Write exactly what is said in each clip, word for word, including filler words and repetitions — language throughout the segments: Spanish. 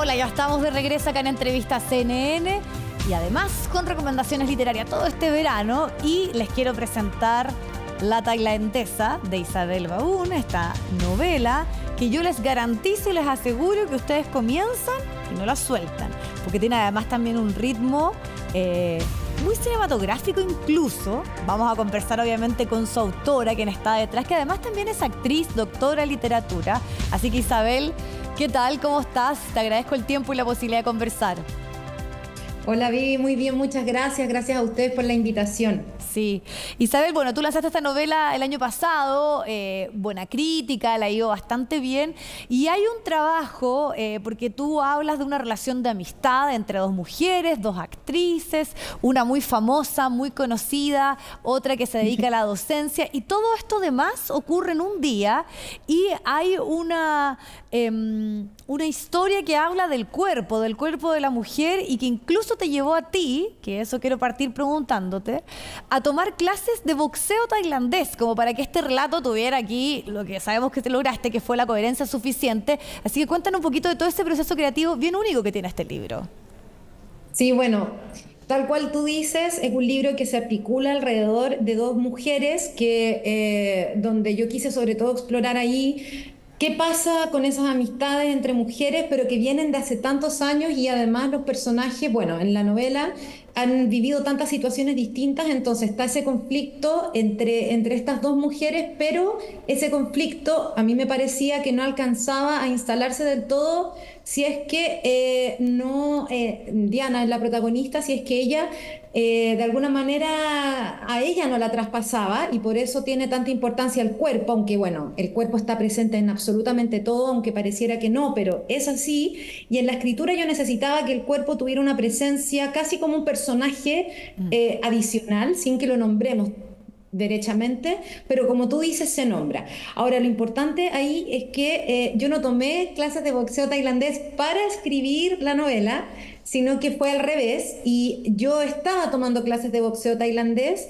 Hola, ya estamos de regreso acá en Entrevista C N N y además con recomendaciones literarias todo este verano, y les quiero presentar La tailandesa de Isabel Baún, esta novela que yo les garantizo y les aseguro que ustedes comienzan y no la sueltan, porque tiene además también un ritmo eh, muy cinematográfico incluso. Vamos a conversar obviamente con su autora, quien está detrás, que además también es actriz, doctora en literatura. Así que Isabel, ¿qué tal? ¿Cómo estás? Te agradezco el tiempo y la posibilidad de conversar. Hola Vivi, muy bien, muchas gracias. Gracias a ustedes por la invitación. Sí. Isabel, bueno, tú lanzaste esta novela el año pasado, eh, buena crítica, la ha ido bastante bien, y hay un trabajo, eh, porque tú hablas de una relación de amistad entre dos mujeres, dos actrices, una muy famosa, muy conocida, otra que se dedica a la docencia, y todo esto además ocurre en un día, y hay una, eh, una historia que habla del cuerpo, del cuerpo de la mujer, y que incluso te llevó a ti, que eso quiero partir preguntándote, a tomar clases de boxeo tailandés, como para que este relato tuviera aquí lo que sabemos que te lograste, que fue la coherencia suficiente. Así que cuéntanos un poquito de todo ese proceso creativo bien único que tiene este libro. Sí, bueno, tal cual tú dices, es un libro que se articula alrededor de dos mujeres, que, eh, donde yo quise sobre todo explorar ahí qué pasa con esas amistades entre mujeres, pero que vienen de hace tantos años, y además los personajes, bueno, en la novela han vivido tantas situaciones distintas, entonces está ese conflicto entre, entre estas dos mujeres, pero ese conflicto a mí me parecía que no alcanzaba a instalarse del todo si es que eh, no, eh, Diana es la protagonista, si es que ella eh, de alguna manera a ella no la traspasaba, y por eso tiene tanta importancia el cuerpo, aunque bueno, el cuerpo está presente en absolutamente todo, aunque pareciera que no, pero es así, y en la escritura yo necesitaba que el cuerpo tuviera una presencia casi como un personaje personaje eh, adicional, sin que lo nombremos derechamente, pero como tú dices, se nombra. Ahora, lo importante ahí es que eh, yo no tomé clases de boxeo tailandés para escribir la novela, sino que fue al revés, y yo estaba tomando clases de boxeo tailandés,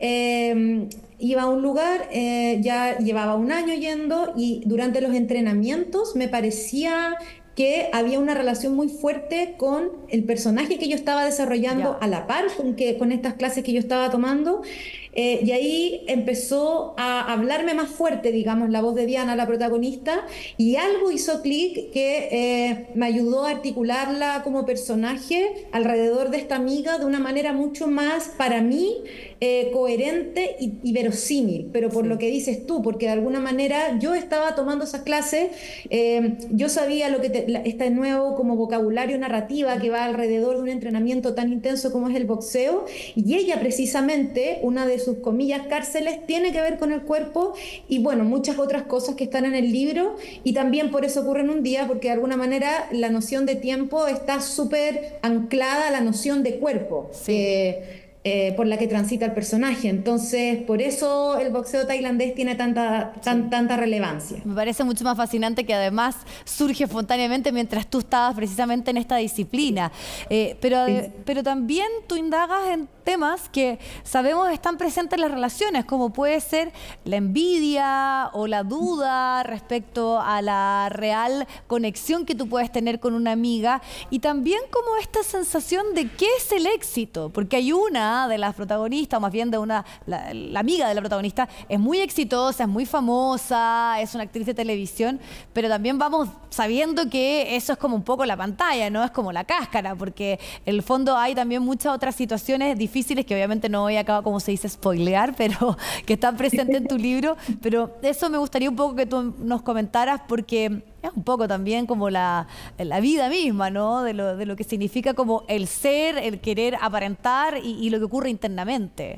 eh, iba a un lugar, eh, ya llevaba un año yendo, y durante los entrenamientos me parecía que había una relación muy fuerte con el personaje que yo estaba desarrollando Ya. a la par con, que, con estas clases que yo estaba tomando, eh, y ahí empezó a hablarme más fuerte, digamos, la voz de Diana, la protagonista, y algo hizo clic que eh, me ayudó a articularla como personaje alrededor de esta amiga de una manera mucho más, para mí, eh, coherente y, y verosímil, pero por Sí. lo que dices tú, porque de alguna manera yo estaba tomando esas clases, eh, yo sabía lo que te, la, este nuevo como vocabulario narrativa que va alrededor de un entrenamiento tan intenso como es el boxeo, y ella precisamente, una de sus comillas cárceles, tiene que ver con el cuerpo, y bueno, muchas otras cosas que están en el libro, y también por eso ocurre en un día, porque de alguna manera la noción de tiempo está súper anclada a la noción de cuerpo. Sí. Eh, Eh, por la que transita el personaje. Entonces, por eso el boxeo tailandés tiene tanta, tan, Sí. tanta relevancia. Me parece mucho más fascinante que además surge espontáneamente mientras tú estabas precisamente en esta disciplina. Eh, pero, Sí. pero también tú indagas en temas que sabemos están presentes en las relaciones, como puede ser la envidia o la duda respecto a la real conexión que tú puedes tener con una amiga, y también como esta sensación de qué es el éxito, porque hay una de las protagonistas, o más bien de una, la, la amiga de la protagonista, es muy exitosa, es muy famosa, es una actriz de televisión, pero también vamos sabiendo que eso es como un poco la pantalla, ¿no? Es como la cáscara, porque en el fondo hay también muchas otras situaciones difíciles que obviamente no voy a, como se dice, spoilear, pero que están presentes en tu libro. Pero eso me gustaría un poco que tú nos comentaras, porque es un poco también como la, la vida misma, ¿no? De lo, de lo que significa como el ser, el querer aparentar y, y lo que ocurre internamente.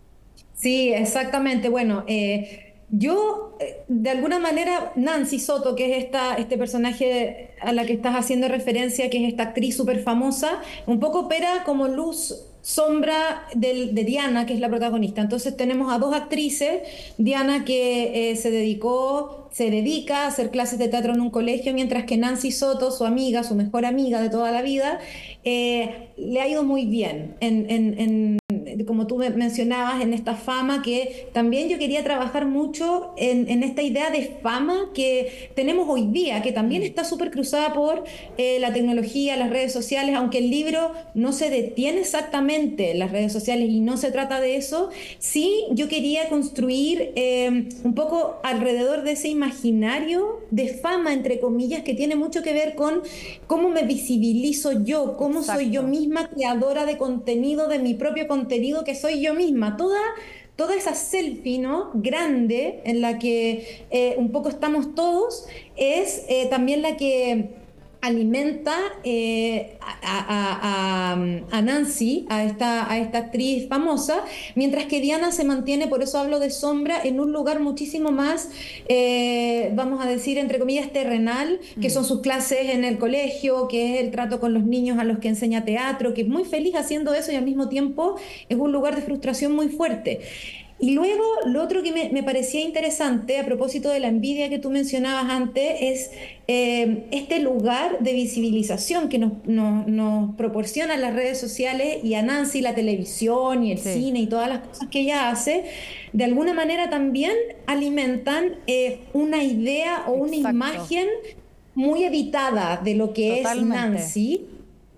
Sí, exactamente. Bueno, eh, yo, eh, de alguna manera, Nancy Soto, que es esta, este personaje a la que estás haciendo referencia, que es esta actriz súper famosa, un poco opera como luz sombra del- de Diana, que es la protagonista. Entonces tenemos a dos actrices, Diana que eh, se dedicó, se dedica a hacer clases de teatro en un colegio, mientras que Nancy Soto, su amiga, su mejor amiga de toda la vida, eh, le ha ido muy bien en, en- en como tú mencionabas, en esta fama, que también yo quería trabajar mucho en, en esta idea de fama que tenemos hoy día, que también está súper cruzada por eh, la tecnología, las redes sociales, aunque el libro no se detiene exactamente en las redes sociales y no se trata de eso. Sí, yo quería construir eh, un poco alrededor de ese imaginario de fama, entre comillas, que tiene mucho que ver con cómo me visibilizo yo, cómo Exacto. soy yo misma creadora de contenido, de mi propio contenido, que soy yo misma. Toda, toda esa selfie, ¿no?, grande, en la que eh, un poco estamos todos, es eh, también la que alimenta eh, a, a, a, a Nancy, a esta, a esta actriz famosa, mientras que Diana se mantiene, por eso hablo de sombra, en un lugar muchísimo más, eh, vamos a decir, entre comillas, terrenal, que son sus clases en el colegio, que es el trato con los niños a los que enseña teatro, que es muy feliz haciendo eso y al mismo tiempo es un lugar de frustración muy fuerte. Y luego, lo otro que me, me parecía interesante, a propósito de la envidia que tú mencionabas antes, es eh, este lugar de visibilización que nos, nos, nos proporcionan las redes sociales, y a Nancy la televisión y el Sí. cine y todas las cosas que ella hace, de alguna manera también alimentan eh, una idea o una Exacto. imagen muy editada de lo que Totalmente. es Nancy.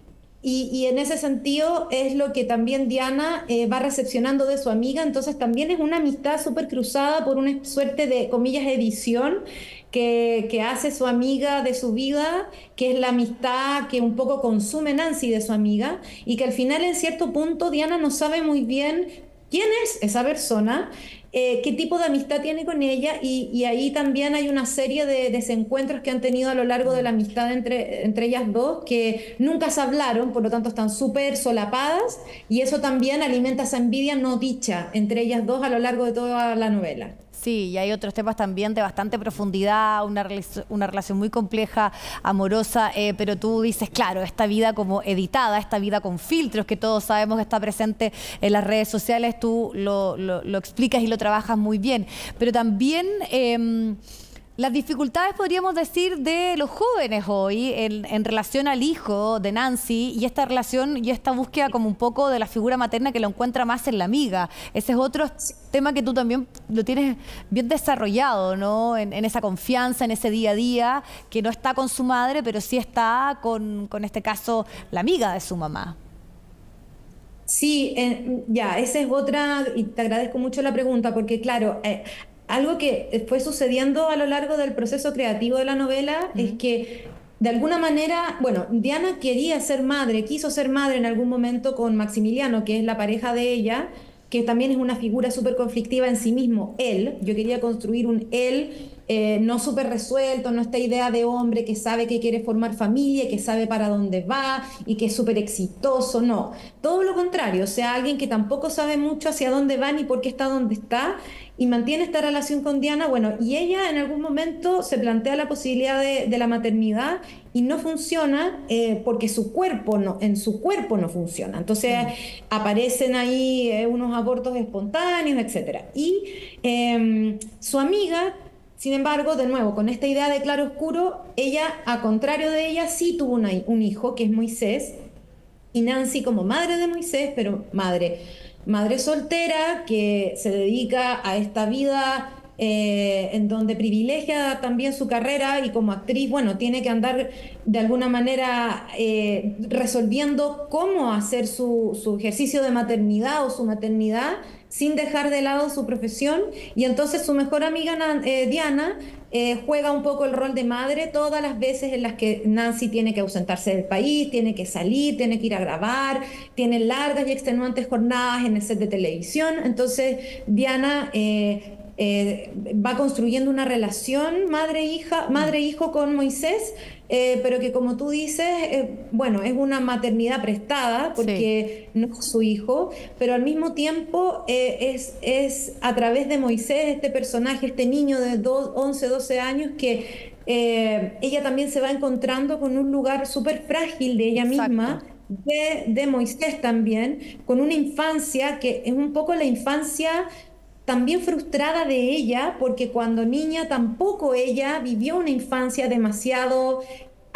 Y, y en ese sentido es lo que también Diana eh, va recepcionando de su amiga, entonces también es una amistad súper cruzada por una suerte de, comillas, edición que, que hace su amiga de su vida, que es la amistad que un poco consume Nancy de su amiga, y que al final en cierto punto Diana no sabe muy bien quién es esa persona, eh, qué tipo de amistad tiene con ella, y, y ahí también hay una serie de desencuentros que han tenido a lo largo de la amistad entre, entre ellas dos, que nunca se hablaron, por lo tanto están súper solapadas, y eso también alimenta esa envidia no dicha entre ellas dos a lo largo de toda la novela. Sí, y hay otros temas también de bastante profundidad, una, una relación muy compleja, amorosa, eh, pero tú dices, claro, esta vida como editada, esta vida con filtros que todos sabemos que está presente en las redes sociales, tú lo, lo, lo explicas y lo trabajas muy bien. Pero también eh, las dificultades, podríamos decir, de los jóvenes hoy en, en relación al hijo de Nancy, y esta relación y esta búsqueda como un poco de la figura materna que lo encuentra más en la amiga. Ese es otro tema que tú también lo tienes bien desarrollado, ¿no? En, en esa confianza, en ese día a día, que no está con su madre, pero sí está con, con este caso, la amiga de su mamá. Sí, eh, ya, esa es otra, y te agradezco mucho la pregunta, porque claro, eh, algo que fue sucediendo a lo largo del proceso creativo de la novela es Mm. que de alguna manera, bueno, Diana quería ser madre, quiso ser madre en algún momento con Maximiliano, que es la pareja de ella, que también es una figura súper conflictiva en sí mismo, él. Yo quería construir un él eh, no súper resuelto, no esta idea de hombre que sabe que quiere formar familia, que sabe para dónde va y que es súper exitoso, no. Todo lo contrario, o sea, alguien que tampoco sabe mucho hacia dónde va ni por qué está donde está, y mantiene esta relación con Diana. Bueno, y ella en algún momento se plantea la posibilidad de, de la maternidad y no funciona eh, porque su cuerpo no, en su cuerpo no funciona. Entonces Mm. aparecen ahí eh, unos abortos espontáneos, etcétera. Y eh, su amiga, sin embargo, de nuevo, con esta idea de claro oscuro, ella, a contrario de ella, sí tuvo una, un hijo, que es Moisés, y Nancy como madre de Moisés, pero madre, madre soltera que se dedica a esta vida eh, en donde privilegia también su carrera, y como actriz, bueno, tiene que andar de alguna manera eh, resolviendo cómo hacer su, su ejercicio de maternidad o su maternidad sin dejar de lado su profesión. Y entonces su mejor amiga eh, Diana eh, juega un poco el rol de madre todas las veces en las que Nancy tiene que ausentarse del país, tiene que salir, tiene que ir a grabar, tiene largas y extenuantes jornadas en el set de televisión. Entonces Diana eh, eh, va construyendo una relación madre-hija, madre-hijo con Moisés, eh, pero que, como tú dices, eh, bueno, es una maternidad prestada porque sí, no es su hijo, pero al mismo tiempo eh, es, es a través de Moisés, este personaje, este niño de once, doce años, que eh, ella también se va encontrando con un lugar súper frágil de ella misma. Exacto. De, de Moisés también, con una infancia que es un poco la infancia también frustrada de ella, porque cuando niña tampoco ella vivió una infancia demasiado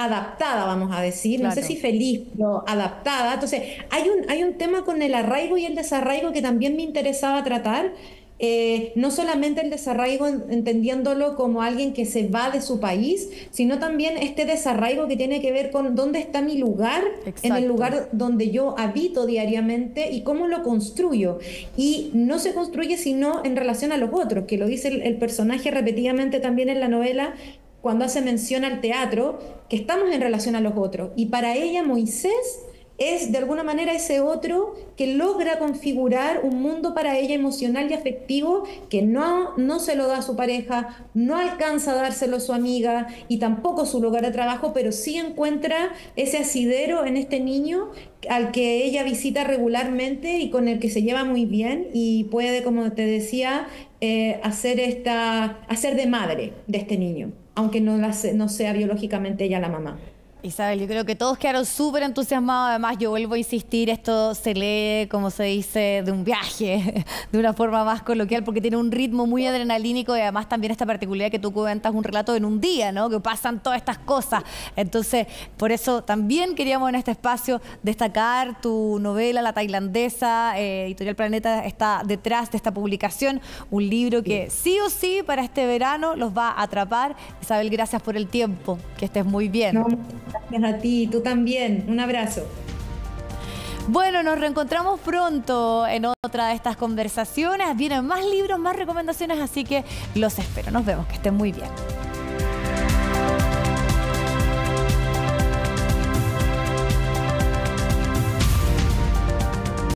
adaptada, vamos a decir, no sé Claro. si feliz, pero adaptada. Entonces, hay un, hay un tema con el arraigo y el desarraigo que también me interesaba tratar. Eh, no solamente el desarraigo en- entendiéndolo como alguien que se va de su país, sino también este desarraigo que tiene que ver con dónde está mi lugar, en el Exacto. lugar donde yo habito diariamente y cómo lo construyo. Y no se construye sino en relación a los otros, que lo dice el, el personaje repetidamente también en la novela cuando hace mención al teatro, que estamos en relación a los otros. Y para ella Moisés es de alguna manera ese otro que logra configurar un mundo para ella emocional y afectivo que no, no se lo da a su pareja, no alcanza a dárselo a su amiga y tampoco su lugar de trabajo, pero sí encuentra ese asidero en este niño al que ella visita regularmente y con el que se lleva muy bien y puede, como te decía, eh, hacer, esta, hacer de madre de este niño, aunque no, la, no sea biológicamente ella la mamá. Isabel, yo creo que todos quedaron súper entusiasmados. Además, yo vuelvo a insistir, esto se lee, como se dice, de un viaje, de una forma más coloquial, porque tiene un ritmo muy adrenalínico y además también esta particularidad que tú cuentas un relato en un día, ¿no? Que pasan todas estas cosas. Entonces, por eso también queríamos en este espacio destacar tu novela, La Tailandesa. eh, Editorial Planeta está detrás de esta publicación, un libro que sí o sí para este verano los va a atrapar. Isabel, gracias por el tiempo, que estés muy bien. No, gracias a ti, tú también. Un abrazo. Bueno, nos reencontramos pronto en otra de estas conversaciones. Vienen más libros, más recomendaciones, así que los espero. Nos vemos, que estén muy bien.